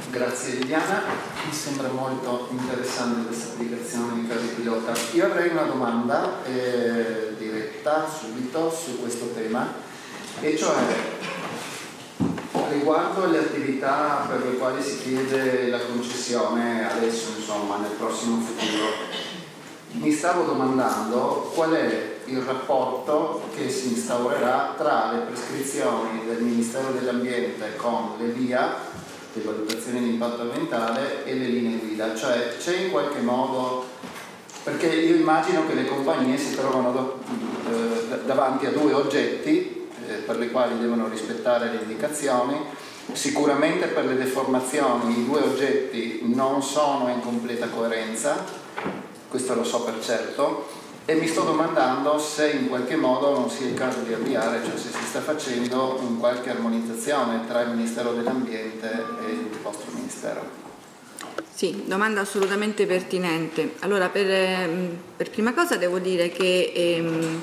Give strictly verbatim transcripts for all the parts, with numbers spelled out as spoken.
Grazie Liliana, mi sembra molto interessante questa applicazione di casi pilota. Io avrei una domanda eh, diretta subito su questo tema, e cioè riguardo alle attività per le quali si chiede la concessione adesso, insomma, nel prossimo futuro. Mi stavo domandando qual è il rapporto che si instaurerà tra le prescrizioni del Ministero dell'Ambiente con le V I A, le valutazioni di impatto ambientale, e le linee guida. Cioè c'è in qualche modo, perché io immagino che le compagnie si trovano eh, davanti a due oggetti eh, per le quali devono rispettare le indicazioni. Sicuramente per le deformazioni i due oggetti non sono in completa coerenza, questo lo so per certo, e mi sto domandando se in qualche modo non sia il caso di avviare, cioè se si sta facendo in qualche armonizzazione tra il Ministero dell'Ambiente e il vostro Ministero. Sì, domanda assolutamente pertinente. Allora, per, per prima cosa devo dire che ehm,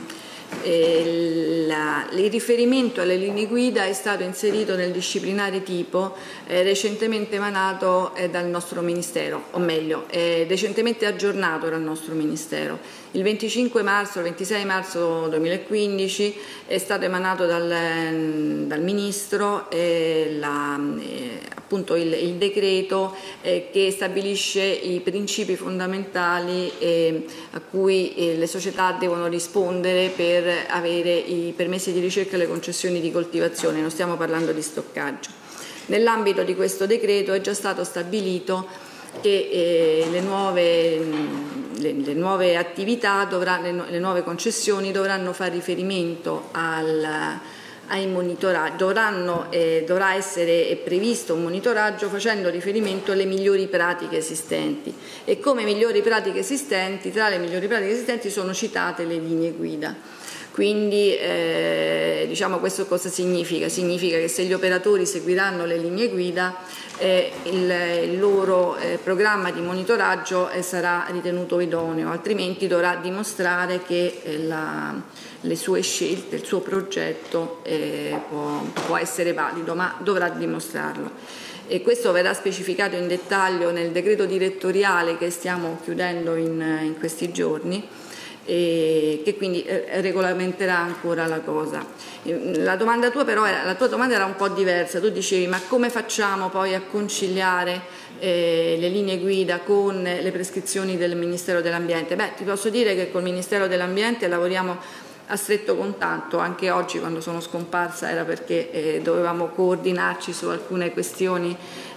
eh, la, il riferimento alle linee guida è stato inserito nel disciplinare tipo eh, recentemente emanato eh, dal nostro Ministero, o meglio, eh, recentemente aggiornato dal nostro Ministero. Il venticinque marzo, il ventisei marzo duemilaquindici è stato emanato dal, dal Ministro eh, la, eh, appunto il, il decreto eh, che stabilisce i principi fondamentali eh, a cui eh, le società devono rispondere per avere i permessi di ricerca e le concessioni di coltivazione. Non stiamo parlando di stoccaggio. Nell'ambito di questo decreto è già stato stabilito che eh, le, nuove, le, le nuove attività, dovrà, le, le nuove concessioni dovranno fare riferimento al, ai monitoraggi, dovranno, eh, dovrà essere previsto un monitoraggio facendo riferimento alle migliori pratiche esistenti, e come migliori pratiche esistenti, tra le migliori pratiche esistenti sono citate le linee guida. Quindi eh, diciamo, questo cosa significa? Significa che se gli operatori seguiranno le linee guida eh, il, il loro eh, programma di monitoraggio eh, sarà ritenuto idoneo, altrimenti dovrà dimostrare che eh, la, le sue scelte, il suo progetto eh, può, può essere valido, ma dovrà dimostrarlo. E questo verrà specificato in dettaglio nel decreto direttoriale che stiamo chiudendo in, in questi giorni, e che quindi eh, regolamenterà ancora la cosa. La domanda tua però era, la tua domanda era un po' diversa. Tu dicevi: ma come facciamo poi a conciliare eh, le linee guida con le prescrizioni del Ministero dell'Ambiente? Beh, ti posso dire che col Ministero dell'Ambiente lavoriamo a stretto contatto. Anche oggi, quando sono scomparsa, era perché eh, dovevamo coordinarci su alcune questioni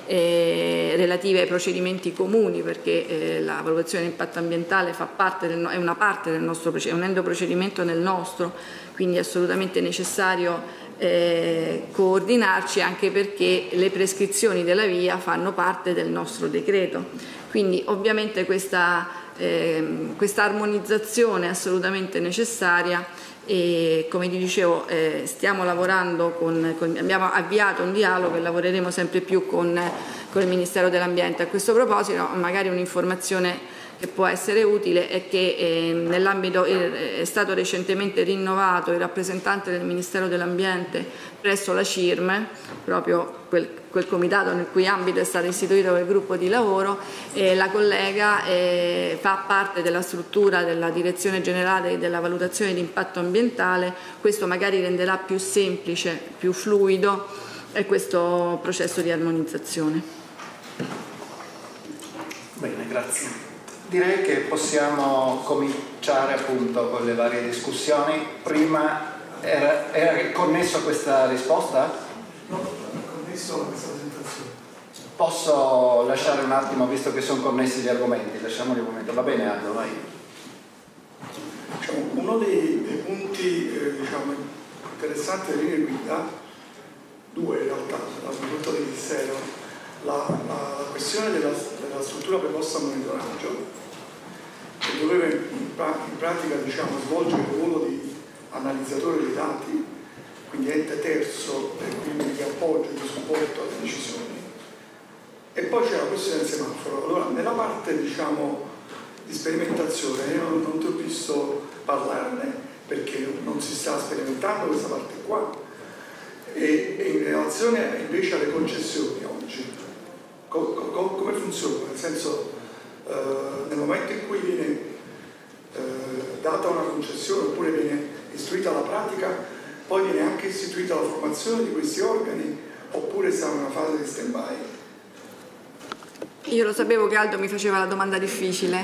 Eh, relative ai procedimenti comuni, perché eh, la valutazione di impatto ambientale fa parte del, è una parte del nostro procedimento, è un endoprocedimento nel nostro, quindi è assolutamente necessario eh, coordinarci, anche perché le prescrizioni della V I A fanno parte del nostro decreto. Quindi ovviamente questa, eh, questa armonizzazione è assolutamente necessaria. E come ti dicevo, eh, stiamo lavorando con, con, abbiamo avviato un dialogo e lavoreremo sempre più con, con il Ministero dell'Ambiente. A questo proposito, magari un'informazione che può essere utile è che eh, nell'ambito eh, è stato recentemente rinnovato il rappresentante del Ministero dell'Ambiente presso la C I R M, proprio quel, quel comitato nel cui ambito è stato istituito quel gruppo di lavoro, e la collega eh, fa parte della struttura della Direzione Generale della Valutazione di Impatto Ambientale. Questo magari renderà più semplice, più fluido eh, questo processo di armonizzazione. Bene, grazie. Direi che possiamo cominciare appunto con le varie discussioni. Prima era, era connesso a questa risposta? No, connesso a questa presentazione. Posso lasciare un attimo, visto che sono connessi gli argomenti, lasciamo il momento. Va bene, Aldo, vai. Diciamo, uno dei, dei punti eh, diciamo, interessanti delle linee guida, due in realtà, dal punto di vista, la, la, la questione della, della struttura preposta al monitoraggio, che doveva in, pra in pratica diciamo, svolgere il ruolo di analizzatore dei dati, quindi ente terzo e quindi di appoggio e di supporto alle decisioni. E poi c'è la questione del semaforo. Allora, nella parte diciamo, di sperimentazione io non, non ti ho visto parlarne, perché non si sta sperimentando questa parte qua, e, e in relazione invece alle concessioni oggi, funziona, nel senso eh, nel momento in cui viene eh, data una concessione oppure viene istruita la pratica, poi viene anche istituita la formazione di questi organi oppure siamo in una fase di stand-by? Io lo sapevo che Aldo mi faceva la domanda difficile,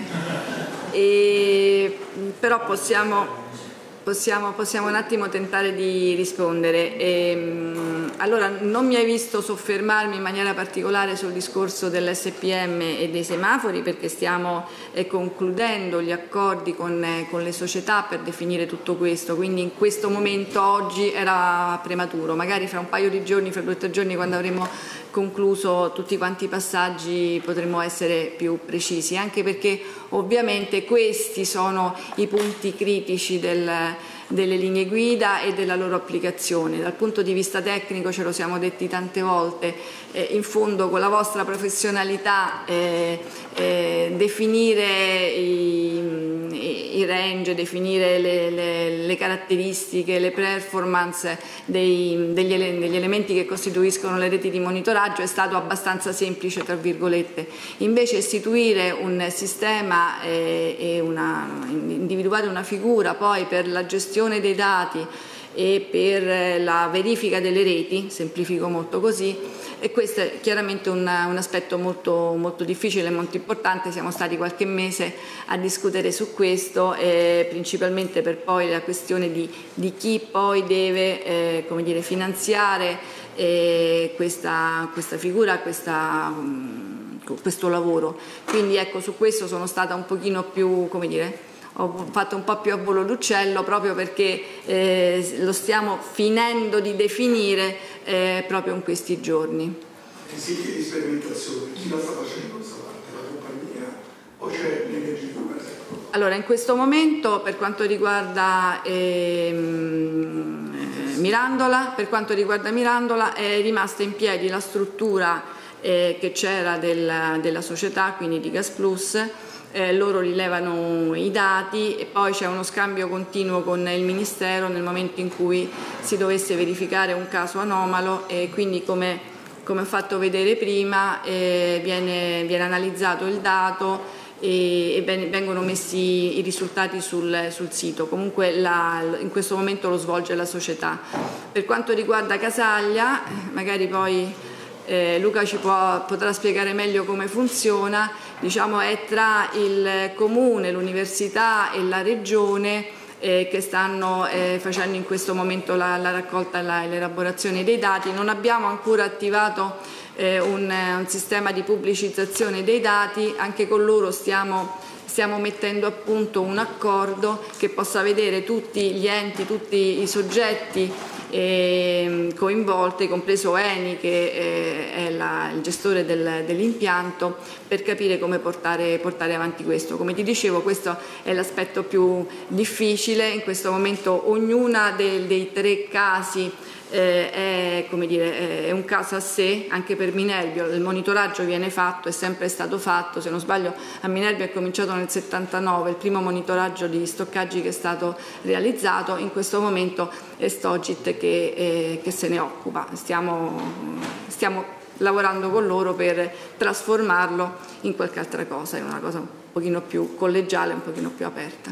e, però possiamo... Possiamo, possiamo un attimo tentare di rispondere. E, allora, non mi hai visto soffermarmi in maniera particolare sul discorso dell'S P M e dei semafori, perché stiamo eh, concludendo gli accordi con, eh, con le società per definire tutto questo, quindi in questo momento oggi era prematuro, magari fra un paio di giorni, fra due o tre giorni, quando avremo concluso tutti quanti i passaggi, potremo essere più precisi, anche perché ovviamente questi sono i punti critici del, delle linee guida e della loro applicazione. Dal punto di vista tecnico, ce lo siamo detti tante volte, eh, in fondo con la vostra professionalità eh, eh, definire i, i range, definire le, le, le caratteristiche, le performance dei, degli, ele, degli elementi che costituiscono le reti di monitoraggio è stato abbastanza semplice, tra virgolette. Invece istituire un sistema eh, e una, individuare una figura poi per la gestione dei dati e per la verifica delle reti, semplifico molto così, e questo è chiaramente un, un aspetto molto, molto difficile e molto importante. Siamo stati qualche mese a discutere su questo, eh, principalmente per poi la questione di, di chi poi deve eh, come dire, finanziare eh, questa, questa figura, questa, um, questo lavoro. Quindi ecco, su questo sono stata un pochino più, come dire, ho fatto un po' più a volo d'uccello, proprio perché eh, lo stiamo finendo di definire eh, proprio in questi giorni. I siti di sperimentazione, chi la sta facendo questa parte? La compagnia o c'è l'energia? Allora, in questo momento, per quanto riguarda ehm, Mirandola, per quanto riguarda Mirandola è rimasta in piedi la struttura eh, che c'era della, della società, quindi di Gas Plus. Eh, loro rilevano i dati e poi c'è uno scambio continuo con il Ministero nel momento in cui si dovesse verificare un caso anomalo, e quindi come, come ho fatto vedere prima eh, viene, viene analizzato il dato e, e vengono messi i risultati sul, sul sito. Comunque la, in questo momento lo svolge la società. Per quanto riguarda Casaglia, magari poi Eh, Luca ci può, potrà spiegare meglio come funziona. Diciamo è tra il comune, l'università e la regione eh, che stanno eh, facendo in questo momento la, la raccolta e l'elaborazione dei dati. Non abbiamo ancora attivato eh, un, un sistema di pubblicizzazione dei dati, anche con loro stiamo Stiamo mettendo a punto un accordo che possa vedere tutti gli enti, tutti i soggetti eh, coinvolti, compreso Eni che eh, è la, il gestore del, dell'impianto, per capire come portare, portare avanti questo. Come ti dicevo, questo è l'aspetto più difficile. In questo momento ognuna dei, dei tre casi Eh, è, come dire, è un caso a sé. Anche per Minerbio il monitoraggio viene fatto, è sempre stato fatto, se non sbaglio a Minerbio è cominciato nel settantanove il primo monitoraggio di stoccaggi che è stato realizzato. In questo momento è Stogit che, eh, che se ne occupa. Stiamo, stiamo lavorando con loro per trasformarlo in qualche altra cosa, in una cosa un pochino più collegiale, un pochino più aperta.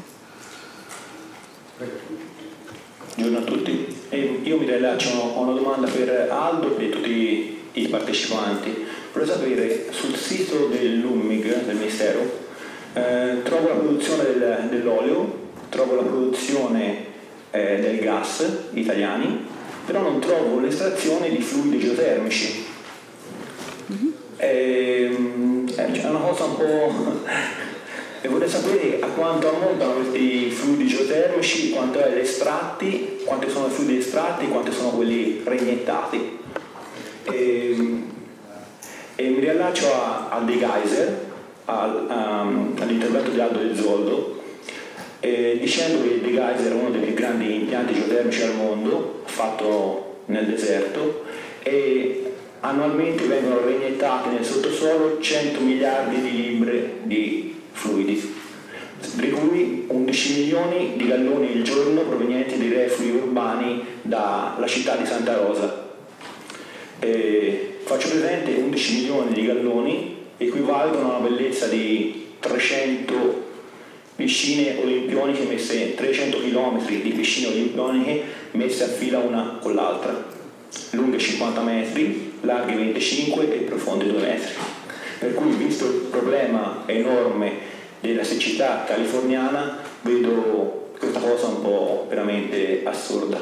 Buongiorno a tutti, eh, io mi rilascio a una domanda per Aldo e tutti i partecipanti. Vorrei sapere, sul sito dell'U M I G, del Ministero, eh, trovo la produzione del, dell'olio, trovo la produzione eh, del gas italiani, però non trovo l'estrazione di fluidi geotermici. Mm-hmm. eh, è una cosa un po'... E vorrei sapere a quanto ammontano questi fluidi geotermici, quanto è l'estratti, quanti sono i fluidi estratti, quanti sono quelli reiniettati. E, e mi riallaccio a, a dei geyser, al, um, all'intervento di Aldo Del Zoldo, eh, dicendo che dei geyser è uno dei più grandi impianti geotermici al mondo, fatto nel deserto, e annualmente vengono reiniettati nel sottosuolo cento miliardi di libre di fluidi, di cui undici milioni di galloni il giorno provenienti dai reflui urbani dalla città di Santa Rosa. E faccio presente undici milioni di galloni equivalgono a una bellezza di trecento piscine olimpioniche messe, trecento chilometri di piscine olimpioniche messe a fila una con l'altra, lunghe cinquanta metri, larghe venticinque e profonde due metri. Per cui, visto il problema enorme della siccità californiana, vedo questa cosa un po' veramente assurda.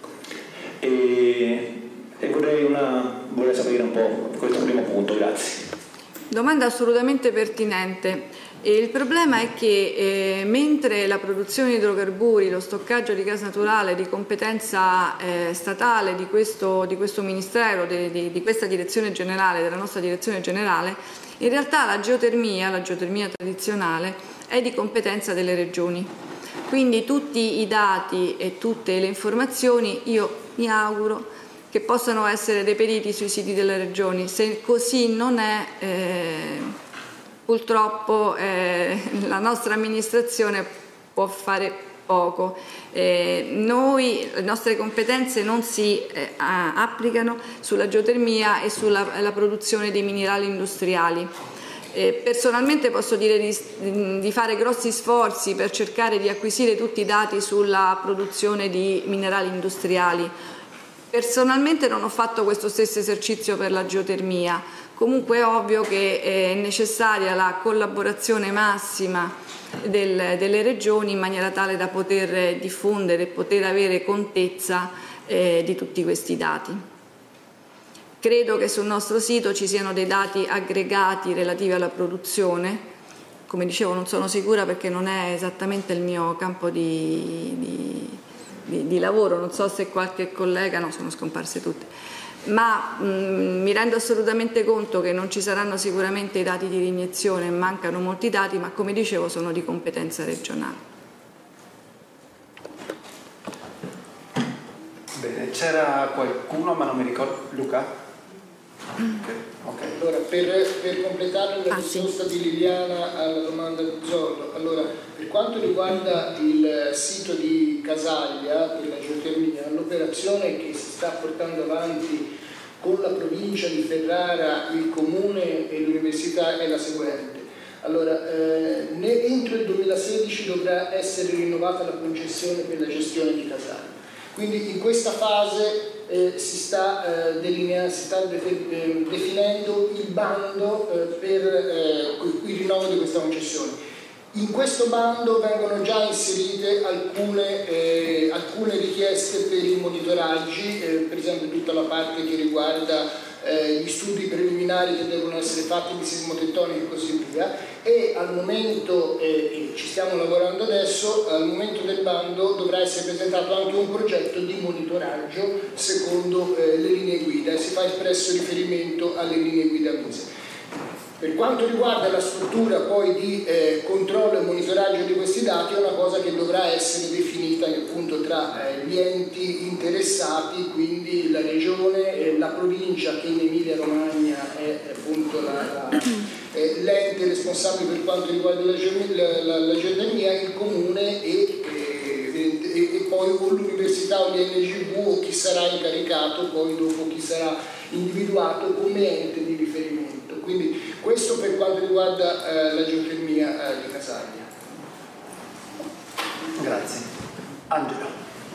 E, e vorrei, una, vorrei sapere un po' questo primo punto, grazie. Domanda assolutamente pertinente. E il problema è che eh, mentre la produzione di idrocarburi, lo stoccaggio di gas naturale è di competenza eh, statale di questo, di questo Ministero, di, di, di questa direzione generale, della nostra direzione generale, in realtà la geotermia, la geotermia tradizionale, è di competenza delle regioni. Quindi tutti i dati e tutte le informazioni io mi auguro che possano essere reperiti sui siti delle regioni. Se così non è, eh, purtroppo eh, la nostra amministrazione può fare poco. Eh, noi, le nostre competenze non si eh, applicano sulla geotermia e sulla la produzione dei minerali industriali. Eh, personalmente posso dire di, di fare grossi sforzi per cercare di acquisire tutti i dati sulla produzione di minerali industriali. Personalmente non ho fatto questo stesso esercizio per la geotermia. Comunque è ovvio che è necessaria la collaborazione massima del, delle regioni in maniera tale da poter diffondere e poter avere contezza eh, di tutti questi dati. Credo che sul nostro sito ci siano dei dati aggregati relativi alla produzione. Come dicevo, non sono sicura perché non è esattamente il mio campo di, di, di, di lavoro, non so se qualche collega, no, sono scomparse tutte. Ma mh, mi rendo assolutamente conto che non ci saranno sicuramente i dati di reiniezione, mancano molti dati, ma come dicevo sono di competenza regionale. Bene, c'era qualcuno, ma non mi ricordo, Luca? Okay. Okay. Allora, per, per completare la ah, risposta sì. di Liliana alla domanda di Zollo, allora, per quanto riguarda il sito di Casaglia per la geotermia, l'operazione che si sta portando avanti con la provincia di Ferrara, il comune e l'università è la seguente. Allora, eh, ne, entro il duemilasedici dovrà essere rinnovata la concessione per la gestione di Casaglia. Quindi in questa fase eh, si sta, eh, delinea, si sta de, eh, definendo il bando eh, per eh, il rinnovo di questa concessione. In questo bando vengono già inserite alcune, eh, alcune richieste per i monitoraggi, eh, per esempio tutta la parte che riguarda eh, gli studi preliminari che devono essere fatti di sismotectonica e così via, e al momento, eh, ci stiamo lavorando adesso, al momento del bando dovrà essere presentato anche un progetto di monitoraggio secondo eh, le linee guida e si fa espresso riferimento alle linee guida mise. Per quanto riguarda la struttura poi di eh, controllo e monitoraggio di questi dati, è una cosa che dovrà essere definita appunto tra eh, gli enti interessati, quindi la regione, eh, la provincia che in Emilia Romagna è appunto la, la, eh, l'ente responsabile per quanto riguarda la, la, la, la geotermia, il comune e, eh, e, e poi con l'università o l'I N G V o chi sarà incaricato, poi dopo chi sarà individuato come ente di riferimento. Quindi questo per quanto riguarda eh, la geotermia eh, di Casaglia. Grazie. Angelo.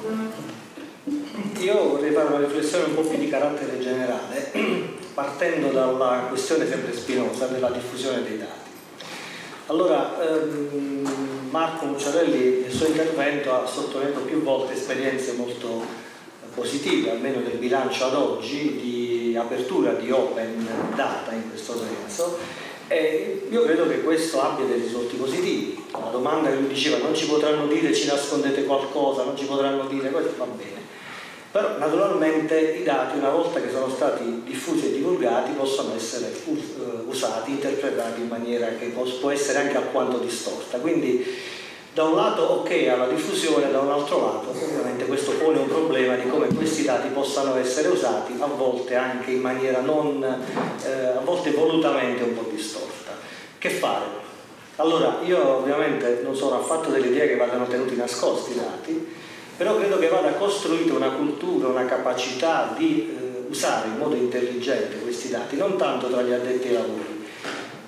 Io vorrei fare una riflessione un po' più di carattere generale, partendo dalla questione sempre spinosa della diffusione dei dati. Allora, ehm, Marco Mucciarelli nel suo intervento ha sottolineato più volte esperienze molto positive, almeno del bilancio ad oggi, di apertura di open data in questo senso, e io credo che questo abbia dei risultati positivi. La domanda che lui diceva, non ci potranno dire ci nascondete qualcosa, non ci potranno dire questo, va bene. Però naturalmente i dati, una volta che sono stati diffusi e divulgati, possono essere usati, interpretati in maniera che può essere anche alquanto distorta. Quindi da un lato ok alla diffusione, da un altro lato ovviamente questo pone un problema di come questi dati possano essere usati, a volte anche in maniera non, eh, a volte volutamente un po' distorta. Che fare? Allora, io ovviamente non sono affatto dell'idea che vadano tenuti nascosti i dati, però credo che vada costruita una cultura, una capacità di eh, usare in modo intelligente questi dati, non tanto tra gli addetti ai lavori,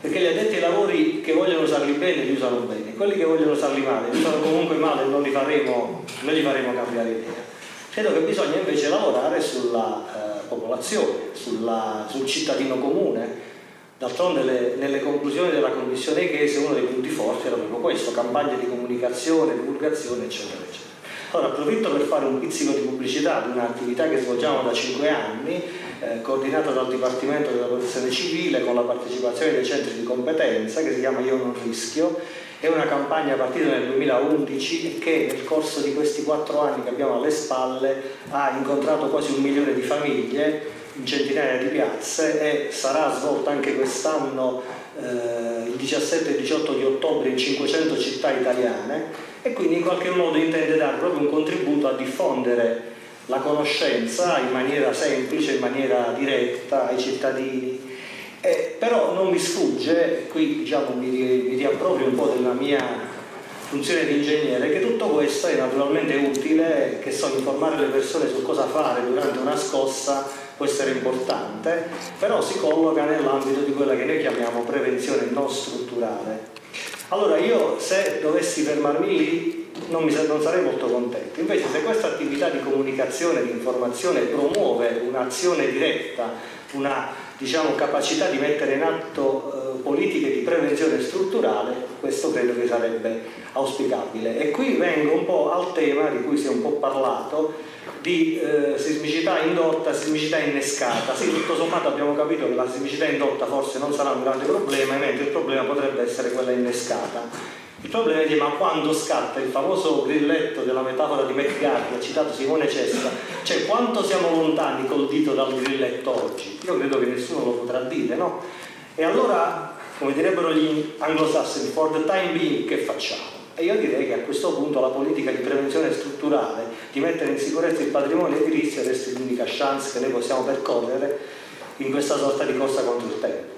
perché gli addetti ai lavori che vogliono usarli bene li usano bene, quelli che vogliono usarli male li usano comunque male e non li faremo, non li faremo cambiare idea. Credo che bisogna invece lavorare sulla eh, popolazione, sulla, sul cittadino comune. D'altronde le, nelle conclusioni della Commissione Echese uno dei punti forti era proprio questo, campagne di comunicazione, divulgazione, eccetera, eccetera. Ora approfitto per fare un pizzico di pubblicità di un'attività che svolgiamo da cinque anni, eh, coordinata dal Dipartimento della Protezione Civile con la partecipazione dei centri di competenza, che si chiama Io non rischio. È una campagna partita nel duemilaundici e che nel corso di questi quattro anni che abbiamo alle spalle ha incontrato quasi un milione di famiglie in centinaia di piazze e sarà svolta anche quest'anno eh, il diciassette e diciotto di ottobre in cinquecento città italiane, e quindi in qualche modo intende dare proprio un contributo a diffondere la conoscenza in maniera semplice, in maniera diretta ai cittadini. Eh, però non mi sfugge, qui diciamo mi, mi riapproprio un po' della mia funzione di ingegnere, che tutto questo è naturalmente utile, che so, informare le persone su cosa fare durante una scossa può essere importante, però si colloca nell'ambito di quella che noi chiamiamo prevenzione non strutturale. Allora io, se dovessi fermarmi lì, non, mi, non sarei molto contento. Invece se questa attività di comunicazione, di informazione promuove un'azione diretta, una, diciamo, capacità di mettere in atto eh, politiche di prevenzione strutturale, questo credo che sarebbe auspicabile. E qui vengo un po' al tema di cui si è un po' parlato, di eh, sismicità indotta, sismicità innescata. Sì, tutto sommato abbiamo capito che la sismicità indotta forse non sarà un grande problema, mentre il problema potrebbe essere quella innescata. Il problema è che ma quando scatta il famoso grilletto della metafora di McGarry, ha citato Simone Cesta, cioè quanto siamo lontani col dito dal grilletto oggi? Io credo che nessuno lo potrà dire, no? E allora, come direbbero gli anglosassoni, for the time being, che facciamo? E io direi che a questo punto la politica di prevenzione strutturale, di mettere in sicurezza il patrimonio edilizio, resta l'unica chance che noi possiamo percorrere in questa sorta di corsa contro il tempo.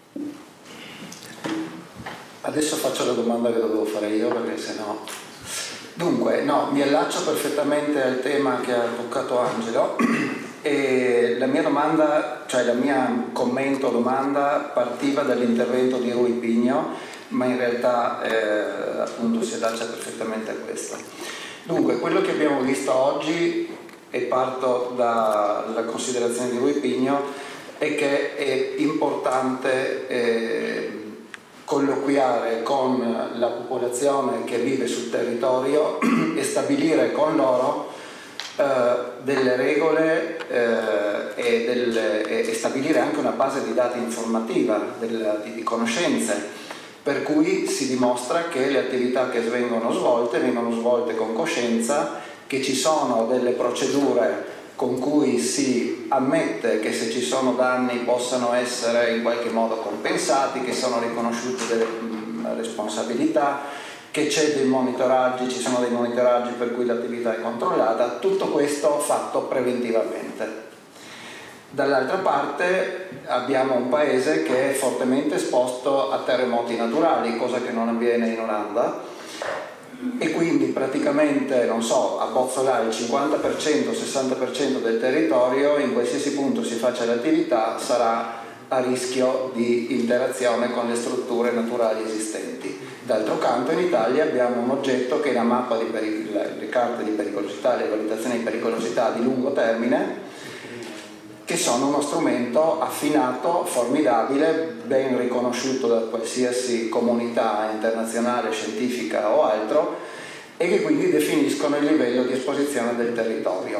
Adesso faccio la domanda che dovevo fare io, perché sennò... Dunque, no, mi allaccio perfettamente al tema che ha toccato Angelo e la mia domanda, cioè la mia commento o domanda partiva dall'intervento di Rui Pigno, ma in realtà eh, appunto si allaccia perfettamente a questo. Dunque, quello che abbiamo visto oggi, e parto dalla considerazione di Rui Pigno, è che è importante eh, colloquiare con la popolazione che vive sul territorio e stabilire con loro eh, delle regole eh, e, delle, e stabilire anche una base di dati informativa, del, di, di conoscenze, per cui si dimostra che le attività che vengono svolte vengono svolte con coscienza, che ci sono delle procedure con cui si ammette che se ci sono danni possano essere in qualche modo compensati, che sono riconosciute delle mh, responsabilità, che c'è dei monitoraggi, ci sono dei monitoraggi per cui l'attività è controllata, tutto questo fatto preventivamente. Dall'altra parte abbiamo un paese che è fortemente esposto a terremoti naturali, cosa che non avviene in Olanda, e quindi praticamente, non so, a Bozzolà il cinquanta per cento, sessanta per cento del territorio, in qualsiasi punto si faccia l'attività, sarà a rischio di interazione con le strutture naturali esistenti. D'altro canto in Italia abbiamo un oggetto che è la mappa di peric- le carte di pericolosità, le valutazioni di pericolosità di lungo termine, che sono uno strumento affinato, formidabile, ben riconosciuto da qualsiasi comunità internazionale, scientifica o altro, e che quindi definiscono il livello di esposizione del territorio.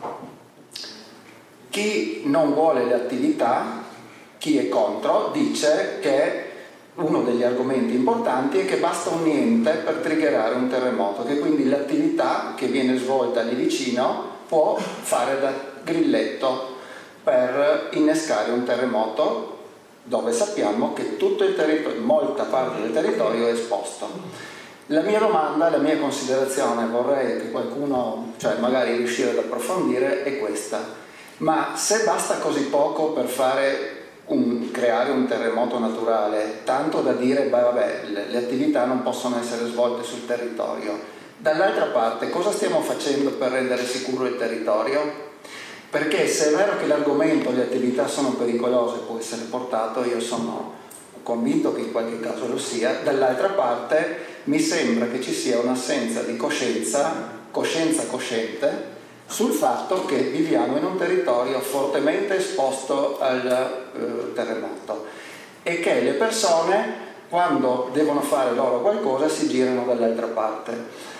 Chi non vuole le attività, chi è contro, dice che uno degli argomenti importanti è che basta un niente per triggerare un terremoto, che quindi l'attività che viene svolta lì vicino può fare da grilletto per innescare un terremoto dove sappiamo che tutto il territorio, molta parte del territorio è esposto. La mia domanda, la mia considerazione, vorrei che qualcuno, cioè magari riuscire ad approfondire, è questa: ma se basta così poco per fare un, creare un terremoto naturale, tanto da dire beh vabbè, le, le attività non possono essere svolte sul territorio, dall'altra parte cosa stiamo facendo per rendere sicuro il territorio? Perché se è vero che l'argomento le attività sono pericolose può essere portato, io sono convinto che in qualche caso lo sia, dall'altra parte mi sembra che ci sia un'assenza di coscienza, coscienza cosciente, sul fatto che viviamo in un territorio fortemente esposto al eh, terremoto e che le persone, quando devono fare loro qualcosa, si girano dall'altra parte.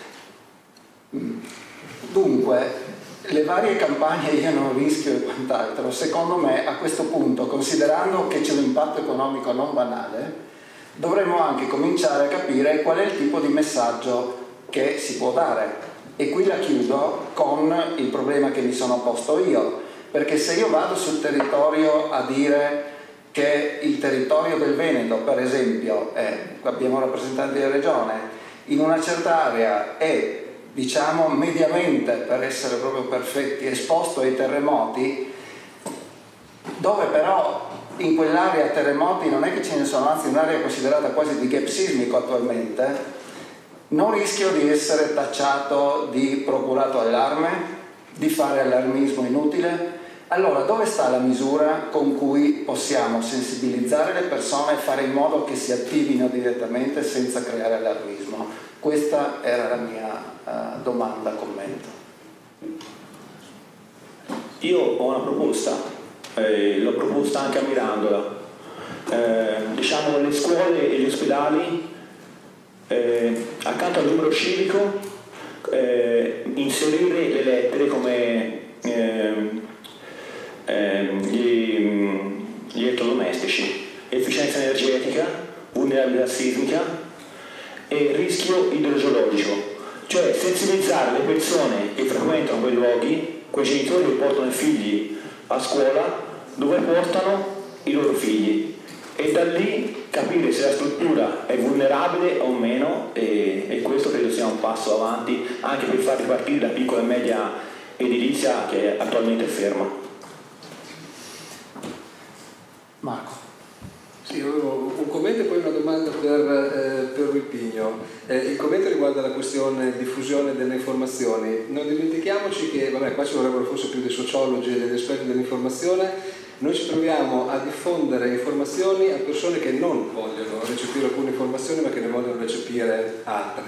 Dunque, le varie campagne io non rischio e quant'altro, secondo me a questo punto, considerando che c'è un impatto economico non banale, dovremmo anche cominciare a capire qual è il tipo di messaggio che si può dare. E qui la chiudo con il problema che mi sono posto io, perché se io vado sul territorio a dire che il territorio del Veneto, per esempio, è, abbiamo rappresentanti della regione, in una certa area è, diciamo, mediamente, per essere proprio perfetti, esposto ai terremoti, dove però in quell'area terremoti non è che ce ne sono, anzi un'area considerata quasi di gap sismico attualmente, non rischio di essere tacciato di procurato allarme, di fare allarmismo inutile. Allora dove sta la misura con cui possiamo sensibilizzare le persone e fare in modo che si attivino direttamente senza creare allarmismo? Questa era la mia uh, domanda, commento. Io ho una proposta, eh, l'ho proposta anche a Mirandola. Eh, diciamo le scuole e gli ospedali, eh, accanto al numero civico, eh, inserire le lettere come eh, eh, gli, gli elettrodomestici, efficienza energetica, vulnerabilità sismica e rischio idrogeologico, cioè sensibilizzare le persone che frequentano quei luoghi, quei genitori che portano i figli a scuola, dove portano i loro figli, e da lì capire se la struttura è vulnerabile o meno, e, e questo credo sia un passo avanti anche per far ripartire la piccola e media edilizia che attualmente è ferma. Marco. Sì, io avevo un commento e poi una domanda per, eh, per Ripigno. Eh, il commento riguarda la questione diffusione delle informazioni. Non dimentichiamoci che, vabbè, qua ci vorrebbero forse più dei sociologi e degli esperti dell'informazione. Noi ci troviamo a diffondere informazioni a persone che non vogliono recepire alcune informazioni ma che ne vogliono recepire altre.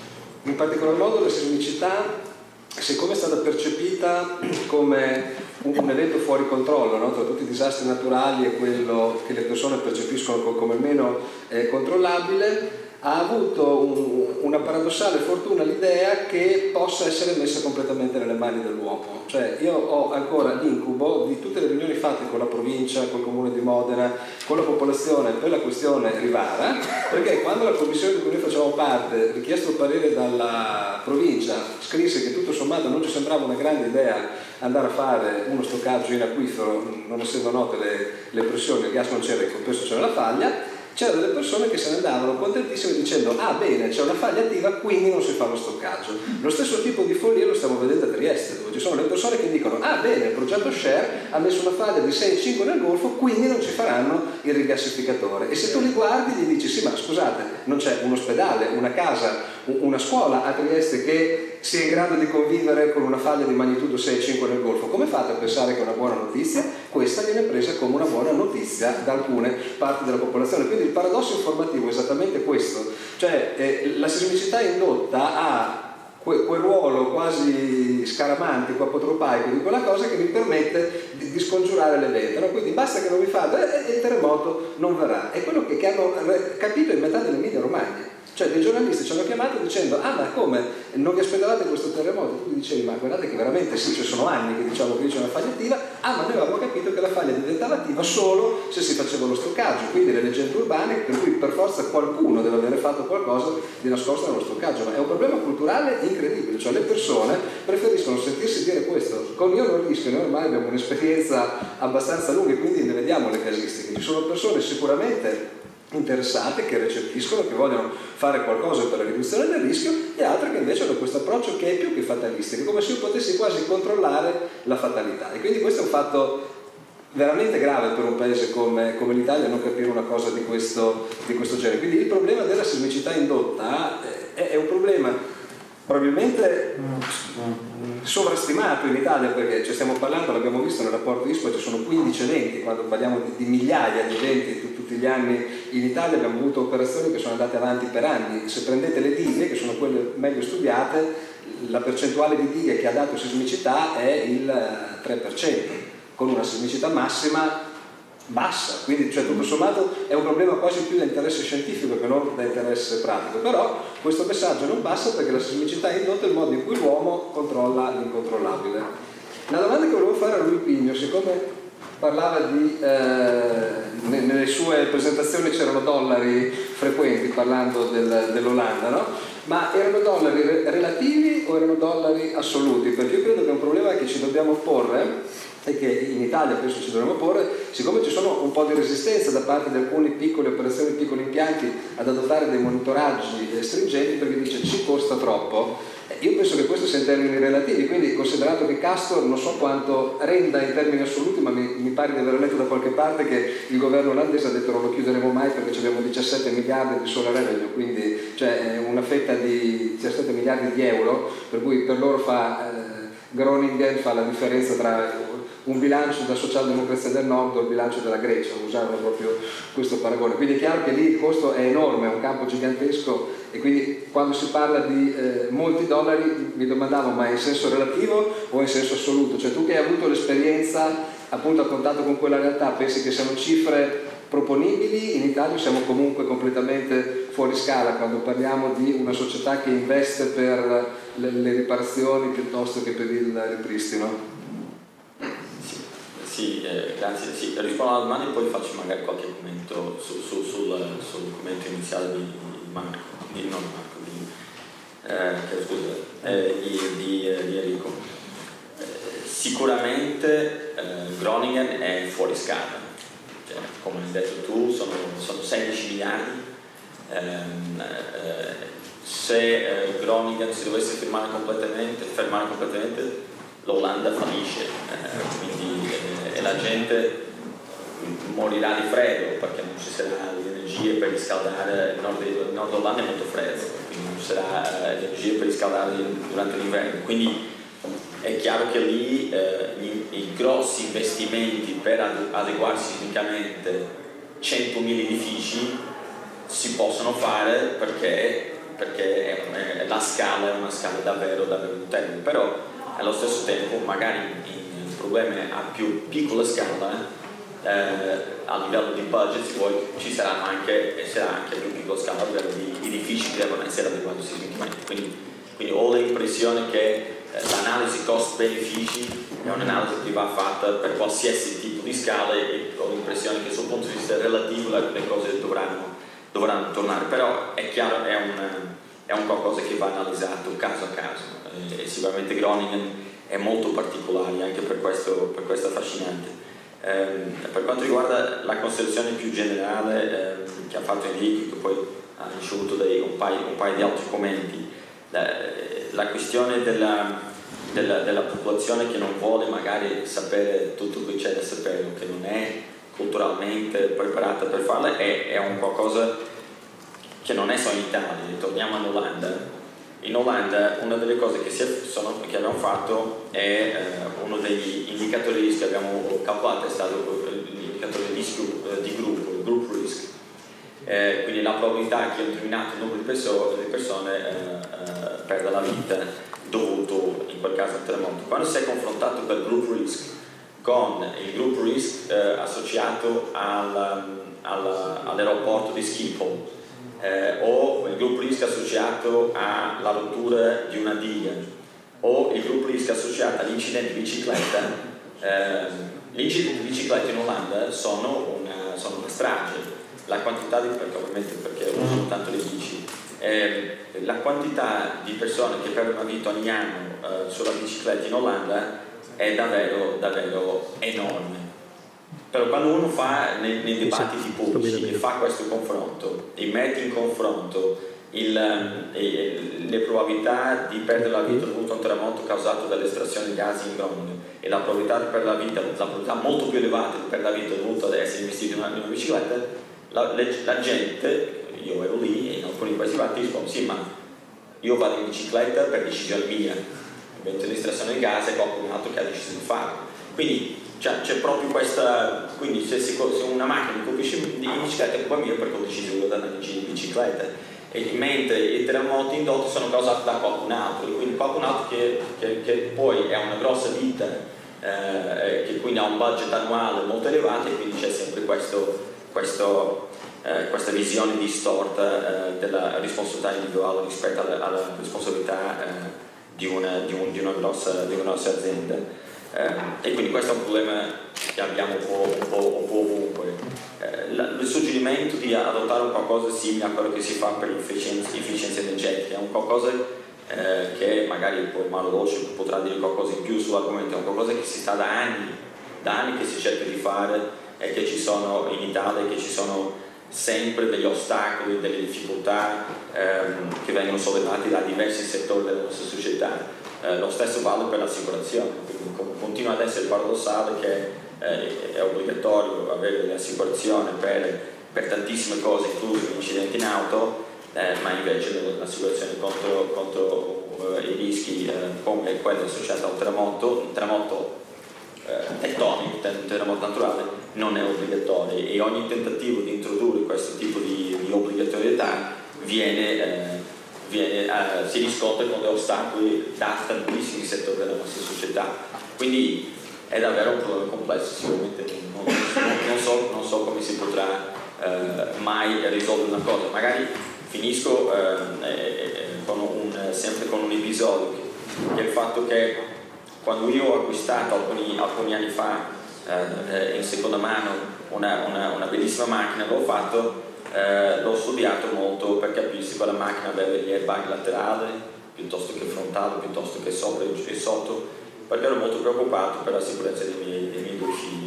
In particolar modo la sismicità, siccome è stata percepita come un evento fuori controllo, no? Tra tutti i disastri naturali e quello che le persone percepiscono come meno eh, controllabile, ha avuto un, una paradossale fortuna l'idea che possa essere messa completamente nelle mani dell'uomo. Cioè io ho ancora l'incubo di tutte le riunioni fatte con la provincia, col comune di Modena, con la popolazione per la questione Rivara, perché quando la commissione di cui noi facevamo parte, richiesto il parere dalla provincia, scrisse che tutto sommato non ci sembrava una grande idea andare a fare uno stoccaggio in acquifero, non essendo note le, le pressioni, il gas non c'era, il compresso c'era la faglia, c'erano delle persone che se ne andavano contentissime dicendo ah bene, c'è una faglia attiva, quindi non si fa lo stoccaggio. Lo stesso tipo di follia lo stiamo vedendo a Trieste, dove ci sono le persone che dicono ah bene, il progetto Share ha messo una faglia di sei virgola cinque nel Golfo, quindi non ci faranno il rigassificatore. E se tu li guardi gli dici sì, ma scusate, non c'è un ospedale, una casa, una scuola a Trieste che sia in grado di convivere con una faglia di magnitudo sei virgola cinque nel Golfo. Come fate a pensare che è una buona notizia? Questa viene presa come una buona notizia da alcune parti della popolazione. Quindi il paradosso informativo è esattamente questo, cioè eh, la sismicità indotta ha que- quel ruolo quasi scaramantico, apotropaico di quella cosa che mi permette di, di scongiurare l'evento, no? Quindi basta che non mi fate e il terremoto non verrà. È quello che, che hanno capito in metà delle Emilia Romagna. Cioè dei giornalisti ci hanno chiamato dicendo ah ma come, non vi aspettavate questo terremoto? Tu dicevi ma guardate che veramente sì, ci sono anni che diciamo che c'è una faglia attiva, ah ma noi avevamo capito che la faglia diventava attiva solo se si faceva lo stoccaggio, quindi le leggende urbane per cui per forza qualcuno deve avere fatto qualcosa di nascosto nello stoccaggio. Ma è un problema culturale incredibile, cioè le persone preferiscono sentirsi dire questo. Con Io non rischio, noi ormai abbiamo un'esperienza abbastanza lunga e quindi ne vediamo le casistiche. Ci sono persone sicuramente interessate, che recepiscono, che vogliono fare qualcosa per la riduzione del rischio, e altre che invece hanno questo approccio che è più che fatalistico, come se io potessi quasi controllare la fatalità. E quindi questo è un fatto veramente grave per un paese come, come l'Italia, non capire una cosa di questo, di questo genere. Quindi il problema della sismicità indotta è, è un problema probabilmente sovrastimato in Italia, perché ci stiamo parlando, l'abbiamo visto nel rapporto ISPO, ci sono quindici eventi, quando parliamo di, di migliaia di eventi tutti gli anni in Italia abbiamo avuto operazioni che sono andate avanti per anni. Se prendete le dighe, che sono quelle meglio studiate, la percentuale di dighe che ha dato sismicità è il tre per cento, con una sismicità massima bassa, quindi cioè, tutto sommato è un problema quasi più da interesse scientifico che non da interesse pratico. Però questo messaggio non passa perché la sismicità è indotta il modo in cui l'uomo controlla l'incontrollabile. La domanda che volevo fare a Luigi Pigno, siccome parlava di eh, nelle sue presentazioni c'erano dollari frequenti parlando del, dell'Olanda, no? Ma erano dollari re- relativi o erano dollari assoluti? Perché io credo che è un problema che ci dobbiamo porre e che in Italia penso ci dovremmo porre, siccome ci sono un po' di resistenza da parte di alcune piccole operazioni, piccoli impianti ad adottare dei monitoraggi stringenti perché dice ci costa troppo. Io penso che questo sia in termini relativi, quindi considerato che Castor non so quanto renda in termini assoluti, ma mi, mi pare di aver letto da qualche parte che il governo olandese ha detto non lo chiuderemo mai perché abbiamo diciassette miliardi di solar revenue, quindi cioè una fetta di diciassette miliardi di euro, per cui per loro fa eh, Groningen fa la differenza tra un bilancio della socialdemocrazia del nord o il bilancio della Grecia, usavano proprio questo paragone. Quindi è chiaro che lì il costo è enorme, è un campo gigantesco e quindi quando si parla di eh, molti dollari mi domandavo ma in senso relativo o in senso assoluto? Cioè tu che hai avuto l'esperienza appunto a contatto con quella realtà, pensi che siano cifre proponibili? In Italia siamo comunque completamente fuori scala quando parliamo di una società che investe per le, le riparazioni piuttosto che per il ripristino. Sì, eh, grazie. Sì, rispondo alla domanda e poi faccio magari qualche commento su, su, sul, sul commento iniziale di, di Marco, di, non Marco, di, eh, che, scusa, eh, di, di, eh, di Enrico. Eh, sicuramente eh, Groningen è fuori scala, cioè, come hai detto tu, sono, sono sedici miliardi. Ehm, eh, se eh, Groningen si dovesse fermare completamente, fermare completamente l'Olanda fallisce, eh, quindi eh, e la gente morirà di freddo perché non ci sarà l'energia per riscaldare. Il nord, il nord Olanda è molto freddo, quindi non ci sarà eh, energia per riscaldare durante l'inverno. Quindi è chiaro che lì eh, gli, i grossi investimenti per adeguarsi sismicamente centomila edifici si possono fare perché, perché è, è, la scala è una scala davvero davvero notevole. Però allo stesso tempo magari in, in problemi a più piccola scala eh, a livello di budget se vuoi, ci saranno anche e sarà anche a più piccola scala a livello di edifici che devono essere adeguati sismicamente. Quindi, quindi ho l'impressione che eh, l'analisi cost-benefici è un'analisi che va fatta per qualsiasi tipo di scala e ho l'impressione che sul punto di vista relativo le cose dovranno, dovranno tornare. Però è chiaro, è un, è un qualcosa che va analizzato caso a caso. E sicuramente Groningen è molto particolare anche per questo, per questo affascinante. Ehm, per quanto riguarda la considerazione più generale ehm, che ha fatto Enrico, che poi ha ricevuto dei, un, paio, un paio di altri commenti, la, la questione della, della, della popolazione che non vuole magari sapere tutto quello che c'è da sapere o che non è culturalmente preparata per farla è, è un qualcosa che non è solo in Italia. Torniamo all'Olanda. In Olanda una delle cose che, si è, sono, che abbiamo fatto è eh, uno degli indicatori di rischio che abbiamo calcolato è stato l'indicatore di rischio eh, di gruppo, il group risk, eh, quindi la probabilità che un determinato numero di persone, di persone eh, eh, perda la vita dovuto in quel caso al terremoto. Quando si è confrontato quel group risk con il group risk eh, associato al, al, all'aeroporto di Schiphol, Eh, o il gruppo rischio associato alla rottura di una diga o il gruppo rischio associato all'incidente di bicicletta, eh, gli incidenti di bicicletta in Olanda sono una, sono una strage. La quantità di, perché ovviamente perché usano tanto le bici, eh, la quantità di persone che perdono la vita ogni anno eh, sulla bicicletta in Olanda è davvero davvero enorme. Però quando uno fa nei, nei dibattiti pubblici e fa questo confronto e mette in confronto il, eh, le probabilità di perdere la vita dovuto a un terremoto causato dall'estrazione di gas in Groningen e la probabilità di perdere la vita, la probabilità molto più elevata di perdere la vita dovuta ad essere investito in una, in una bicicletta, la, le, la gente, io ero lì e in alcuni di questi dibattiti rispondo sì, ma io vado in bicicletta per decisione mia, invece l'estrazione di gas è qualcun altro che ha deciso di farlo. Quindi c'è, c'è proprio questa, quindi se, si, se una macchina mi colpisce in bicicletta è colpa mia perché ho deciso di andare in bicicletta, e mentre i terremoti indotti sono causati da qualcun altro, e quindi qualcun altro che, che, che poi è una grossa ditta, eh, che quindi ha un budget annuale molto elevato, e quindi c'è sempre questo, questo, eh, questa visione distorta eh, della responsabilità individuale rispetto alla, alla responsabilità eh, di, una, di, un, di, una grossa, di una grossa azienda. Eh, e quindi questo è un problema che abbiamo un po', un po', un po' ovunque. Eh, la, il suggerimento di adottare un qualcosa simile a quello che si fa per l'efficienza, l'efficienza energetica è un qualcosa eh, che magari poi Mauro Dolce potrà dire qualcosa in più sull'argomento, è un qualcosa che si sta da anni, da anni che si cerca di fare, e che ci sono in Italia, che ci sono sempre degli ostacoli, delle difficoltà ehm, che vengono sollevati da diversi settori della nostra società. Eh, lo stesso vale per l'assicurazione, quindi continua ad essere paradossale che eh, è obbligatorio avere l'assicurazione per, per tantissime cose, inclusi gli incidenti in auto, eh, ma invece l'assicurazione contro, contro eh, i rischi eh, come quello associato al terremoto, un terremoto eh, tettonico, un terremoto naturale, non è obbligatorio, e ogni tentativo di introdurre questo tipo di, di obbligatorietà viene eh, Viene, eh, si riscontra con degli ostacoli da tantissimi settori della nostra società, quindi è davvero un problema complesso, sicuramente non, non, non, so, non so come si potrà eh, mai risolvere una cosa. Magari finisco eh, eh, con un, sempre con un episodio, che, che è il fatto che quando io ho acquistato alcuni, alcuni anni fa eh, in seconda mano una, una, una bellissima macchina, l'ho fatto Eh, l'ho studiato molto per capire se quella macchina aveva gli airbag laterali piuttosto che frontale, piuttosto che sopra e sotto, perché ero molto preoccupato per la sicurezza dei miei, dei miei due figli.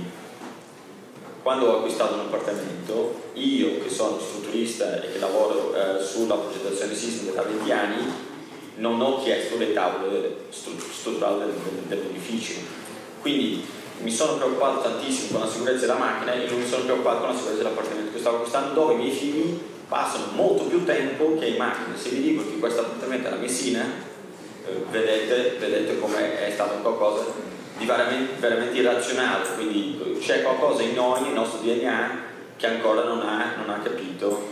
Quando ho acquistato un appartamento, io che sono strutturista e che lavoro eh, sulla progettazione sismica da venti anni, non ho chiesto le tavole strutturali del, dell'edificio, quindi mi sono preoccupato tantissimo con la sicurezza della macchina e non mi sono preoccupato con la sicurezza dell'appartamento che stavo acquistando, dove i miei figli passano molto più tempo che in macchina. Se vi dico che questo appartamento è a Messina, eh, vedete, vedete come è stato qualcosa di veramente, veramente irrazionale, quindi c'è qualcosa in noi, nel nostro D N A, che ancora non ha, non ha capito.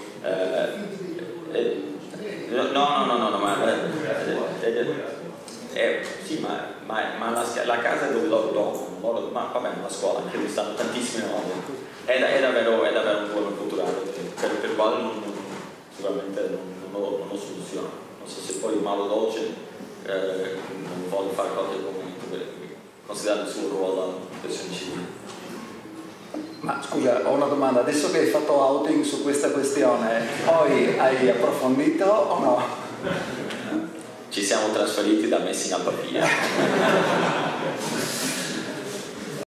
Eh, eh, no, no, no, no, no, ma eh, eh, eh, sì, ma, ma, ma la, la casa è dove loro dormono, ma va bene, la scuola, anche lì stanno tantissime ore. È, è, davvero, è davvero un problema culturale per, per il quale non, non, sicuramente non, non, ho, non ho soluzione. Non so se poi Mauro Dolce eh, non vuole fare qualche commento, per, considerando il suo ruolo alla protezione civile. Ma scusa, ho una domanda, adesso che hai fatto outing su questa questione, poi hai approfondito o no? Ci siamo trasferiti da Messina a Pavia.